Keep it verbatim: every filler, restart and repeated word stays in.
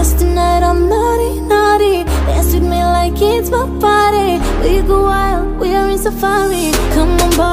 Cause tonight I'm naughty, naughty. Dance with me like it's my party. We go wild, we are in safari. Come on, boy.